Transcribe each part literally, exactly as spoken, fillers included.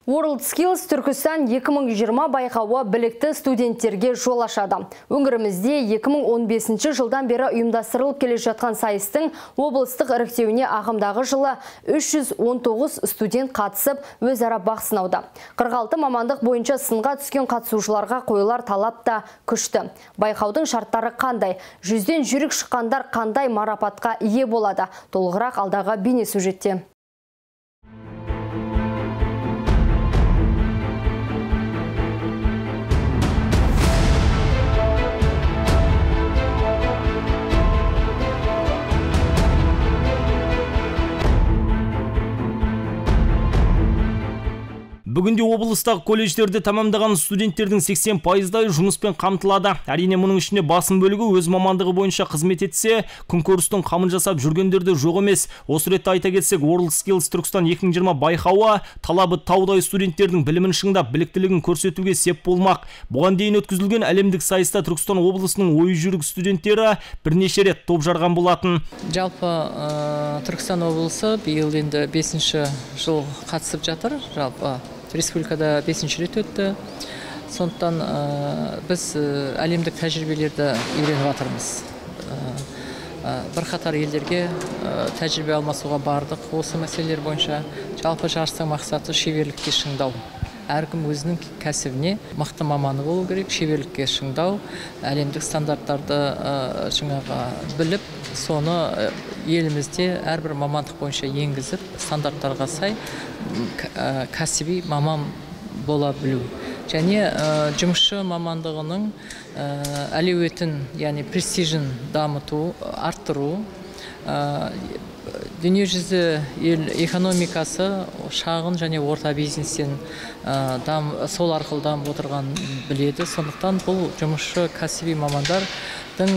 WorldSkills Түркістан екі мың жиырма байқауы білікті студенттерге жол ашады. Өңірімізде екі мың он бесінші жылдан бері ұйымдастырылып келе жатқан сайыстың облыстық іріктеуіне ағымдағы жылы үш жүз он тоғыз студент қатысып, өзара бақ сынауда. қырық алты мамандық бойынша сынға түскен қатысушыларға қойылар талап та күшті. Байқаудың шарттары қандай? Жүзден жүйрік шыққандар қандай марапатқа ие болады? Толығырақ алдағы бейнесюжетте. Бүгінде облыстағы колледждерді тамамдаған студенттердің сексен пайыздай жұмыспен қамтылады. Әрине мұның ішінде басым бөлігі өз мамандығы бойынша қызмет етсе, күнкөрістің қамын жасап жүргендерді жоқ емес. Осы ретте айта кетсек, WorldSkills Түркістан екі мың жиырма байқауы талабы таудай студенттердің білімін шыңдап, біліктілігін көрсетуге сеп болмақ. Бұған дейін өткізілген әлемдік сайыста Түркістан облысының ой жүрік студенттері бірнеше рет топ жарған болатын. Жалпы Түркістан облысы биыл енді бесінші жыл қатысып жатыр. Жалпы республикада бесінші рет өтті. Сондықтан біз әлемдік тәжірибелерді үйреніп жатырмыз. Бірқатар елдерге тәжірибе алмасуға бардық осы мәселелер бойынша. Жалпы жарыстың мақсаты шеберлікке шыңдау. Әркім өзінің кәсібіне мықты маманы болу керек, шеберлікке шыңдау, әлемдік стандарттарды жаңағы біліп, соны елімізде әрбір мамандық бойынша енгізіп, стандарттарға сай кәсіби маман бола білу. Және жұмысшы мамандығының әлеуетін, яғни престижін дамыту, арттыру, дүниежүзі ел экономикасы шағын және орта бизнестен сол арқылы дамып отырған біледі. Сондықтан бұл жұмысшы кәсіби мамандардың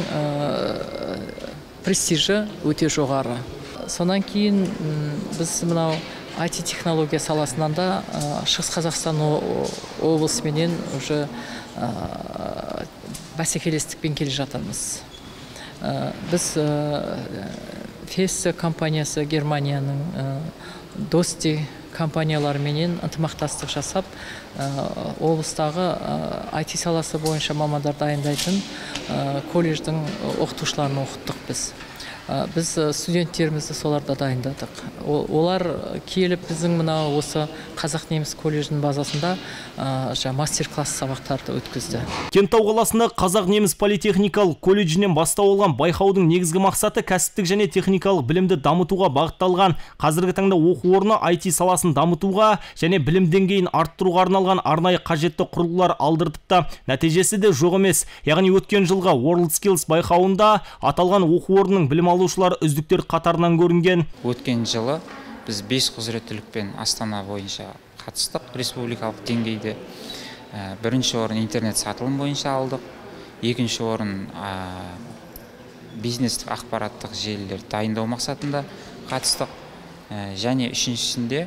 престижі өте жоғары. Сонан кейін біз мынау ай ти технология саласынан да Шығыс Қазақстан облысыменен уже бәсекелестікпен келе жатырмыз. Біз Фесс компаниясы Германияның Дости компанияларыменен ынтымақтастық жасап, облыстағы ай ти саласы бойынша мамандар дайындайтын колледждің оқытушыларын оқыттық біз. Біз студенттерімізді соларда дайындадық. Олар келіп біздің мына осы Қазақ-неміс колледжінің базасында мастер-класс сабақтарды өткізді. Кентау қаласында Қазақ-неміс политехникалық колледжінен бастау алған байқаудың негізгі мақсаты кәсіптік және техникалық білімді дамытуға бағытталған. Қазіргі таңда оқу орны ай ти саласын дамытуға және білім деңгейін арттыруға арналған арнайы қажетті құрылғылар алдыртыпты. Нәтижесі де жоқ емес. Яғни өткен жылға WorldSkills байқауында аталған оқу орнының білім алушылар үздіктер қатарынан көрінген. Өткен жылы біз бес құзыреттілікпен Астана бойынша қатыстық. Республикалық деңгейде бірінші орын интернет сатылым бойынша алдық. Екінші орын бизнестік ақпараттық желілер дайындау мақсатында қатыстық. Және үшіншісінде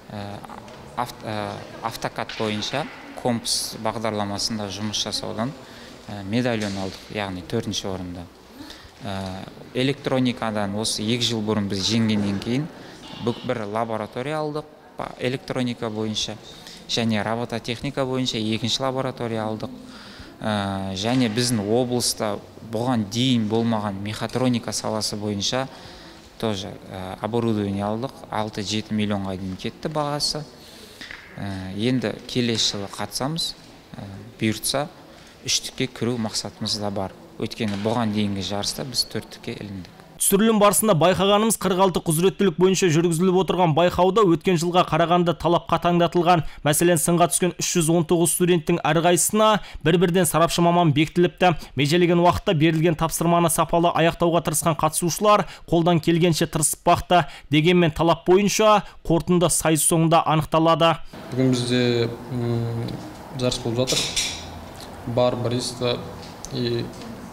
автокад бойынша компас бағдарламасында жұмыс жасаудан медальон алдық, яғни төртінші орында. Электроникадан осы екі жыл бұрын біз жеңгеннен кейін бір лаборатория алдық электроника бойынша, және робототехника бойынша екінші лаборатория алдық. Және біздің облыста бұған дейін болмаған мехатроника саласы бойынша тоже оборудование алдық. алты жеті миллионға дейін кетті бағасы. Енді келесі жылы қатысамыз, бұйыртса үштікке кіру мақсатымыз да бар. Өйткені бұған дейінгі жарыста біз төрттікке іліндік. Түсірілім барысында байқағанымыз қырық алты құзыреттілік бойынша жүргізіліп отырған байқауда өткен жылға қарағанда талап қатаңдатылған. Мәселен, сынға түскен үш жүз он тоғыз студенттің әрқайсысына бір-бірден сарапшы маман бекітіліпті. Межелеген уақытта берілген тапсырманы сапалы аяқтауға тырысқан қатысушылар қолдан келгенше тырысып бақты. Дегенмен талап бойынша қорытынды сайыс соңында анықталады. Бүгін бізде жарыс болып жатыр. Бар бариста и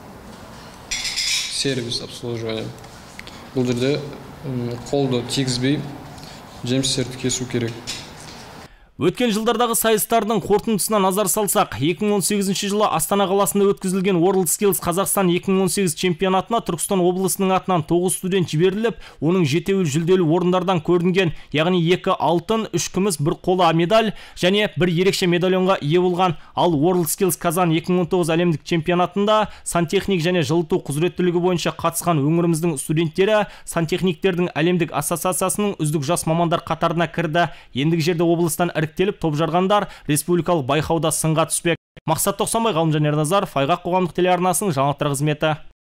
сервис обслуживания. Бұл жерде қолды тигізбей жемістерді кесу керек. Өткен жылдардағы сайыстардың қорытындысына назар салсақ, екі мың он сегізінші жылы Астана қаласында өткізілген WorldSkills Қазақстан екі мың он сегіз чемпионатына Түркістан облысының атынан тоғыз студент жіберіліп, оның жетеуі жүлделі орындардан көрінген, яғни екі алтын, үш күміс, бір қола медаль және бір ерекше медальонға ие болған. Ал WorldSkills Казан екі мың он тоғыз әлемдік чемпионатында сантехник және жылыту құзыреттілігі бойынша қатысқан өңіріміздің студенттері сантехниктердің әлемдік ассоциациясының үздік жас мамандар қатарына кірді. Ендігі жерде облыстан іріктеліп топ жарғандар республикалық байқауда сынға түспек. Мақсат Тоқсанбай, Ғалымжан Ерназаров, Айғақ қоғамдық телеарнасының жаңалықтар қызметі.